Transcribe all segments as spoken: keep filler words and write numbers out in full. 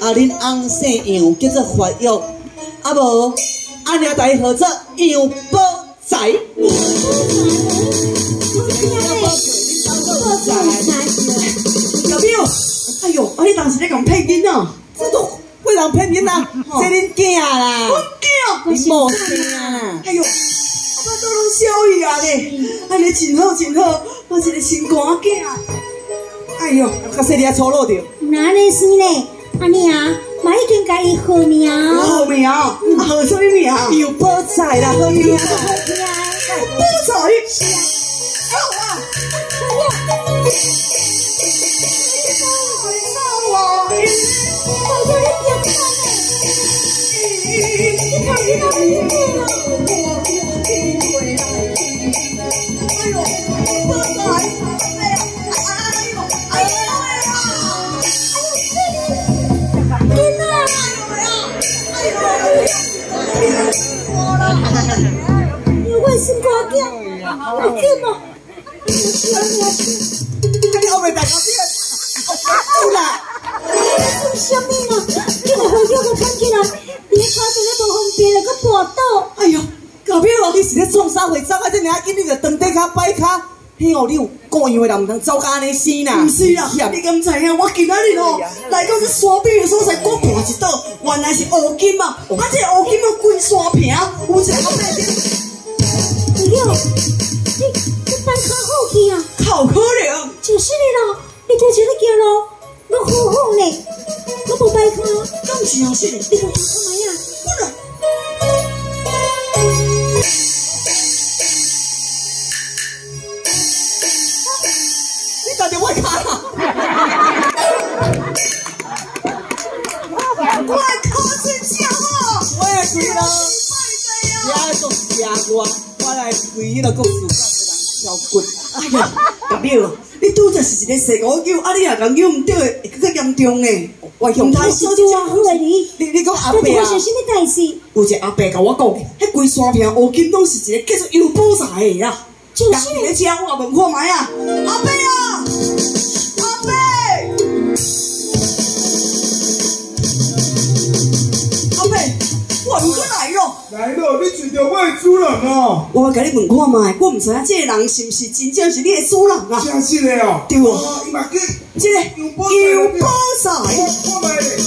啊，恁翁姓杨，叫做发育，啊无，安尼大家合作杨宝财。老表，哎呦，啊你当时咧讲骗囡仔，这都会人骗囡仔，这恁囝啦，我囝，你无生啦，哎呦。 我都拢小伊啊咧，安尼真好真好，我一个心肝囝。哎呦，较细粒粗鲁着。 哪里是呢？安尼啊，嘛已经甲伊号名。 号名，啊号什么名？有宝财啦，好名。宝财。是啊。好啊。好啊。我，我叫你别看嘞。你看你那名字啊。 哎呦，宝财！哎呀，哎呦，哎呦呀！天哪！哎呦呀！哎呦，我啦！我心肝惊，我惊哦！你后面大家别，走啦！做什么嘛？你个好叫我看起来，你看起来无方便了，个跋倒。哎呦！ 后壁哦，你是咧创啥货？走啊！这尔紧，你着长底骹摆骹，嘿哦，你有各样的人唔通走甲安尼死啦！唔是啦，你敢知影？我今仔日哦来到这山边的所在，我看一道，原来是乌金啊！啊，这乌金啊，规山坪有一个后壁顶。哎呦，你你摆骹好去啊？靠可能。就是你啦，你在这里行路，我好好呢，我无摆骹，敢是啊？是，你看看看呀，我啦。 到底我卡啦！我靠真香哦！我也对啦，也做邪我，我来为迄个故事教人敲骨。哎呀，大表，你拄则是一个蛇狗叫，啊你也讲叫唔对，会更加严重诶。我向他说就好诶，你你你讲阿伯啊？发生什么代志？有一个阿伯甲我讲，迄规山片乌金拢是一个叫做油宝财诶啦。就是咧，只我问看卖啊，阿伯啊！ 阿伯，阿伯，我唔过来咯。来咯，你找到我的主人啊！我甲你问看卖，我唔知影这个人是毋是真正是你的主人啊？真是的哦。对哦。伊嘛叫这个有宝财。看卖咧。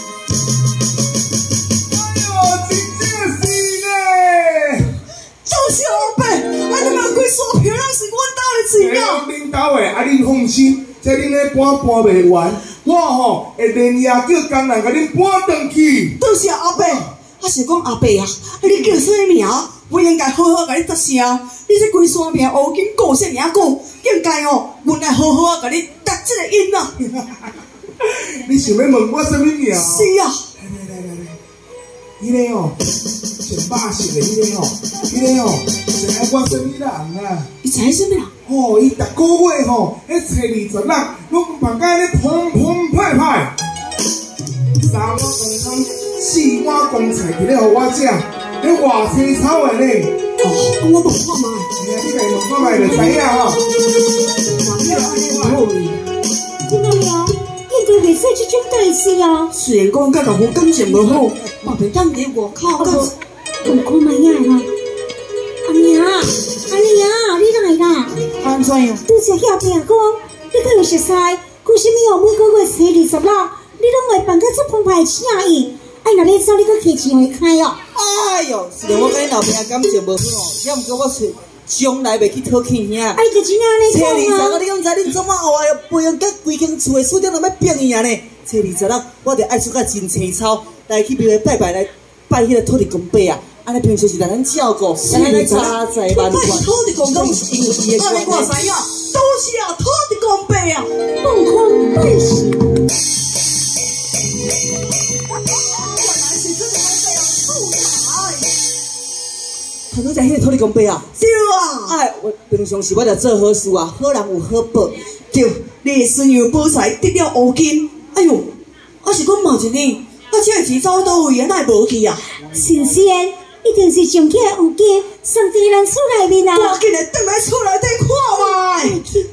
哎呦，真正是呢。就是阿伯，啊你嘛规山片拢是阮兜的钱啊。恁兜的，啊恁放心。 这恁咧搬搬袂完，我吼会连夜叫工人甲恁搬转去。多谢阿伯，我是讲阿伯啊，你叫啥名？我应该好好甲你答声。你这规山片乌金顾遮尔久，应该哦，阮来好好啊甲你答这个音啊。你想要问我什么名？是啊。来来来来来，迄个哦，穿白色的迄个哦，迄个哦，知影我什么人啊？你知影什么人？ 哦，伊逐个月吼，迄初二十六，拢大家咧澎澎湃湃，三碗公汤，四碗公菜，伫咧互我食，迄偌青草的咧。哦，我问看卖，哎呀，你来问看卖就知影吼。哪有安尼好哩？今仔日啊，应该袂使这种代志啊。虽然讲甲共我感情无好，嘛袂当伫外口甲。问看卖呀啦，阿娘，阿娘，你来啦？ 安怎样？拄则遐听讲，你可有熟悉？为什么哦？每个月初二十六，你拢会办个这澎湃请伊？哎，若你走，你搁客气会开哦。哎呦，是的，我跟你老爸感情无好哦，也毋过我是将来袂去讨气兄。哎，就真安尼讲啊。初二十六，你敢知？恁怎啊后来培养甲规间厝的厝顶，拢要变伊啊呢？初二十六，我着爱出个真青草，来去庙里拜拜，来拜迄个土地公伯啊。 安尼平时是来咱照顾，咱来家财万贯。土地公拢是因为伊的关系。我知影，都是啊，土地公伯啊，放空拜神。原来是这个这样出彩。头拄在迄个土地公伯啊？对啊。哎，我平常时我着做好事啊，好人有好报。对，你的孙杨宝财得了乌金，哎呦，我是讲嘛一呢，我这个钱走倒位啊，哪会无去啊？新鲜。 一定是上起来有金，送伫咱厝内面啊！赶紧来，转来厝内底看卖。去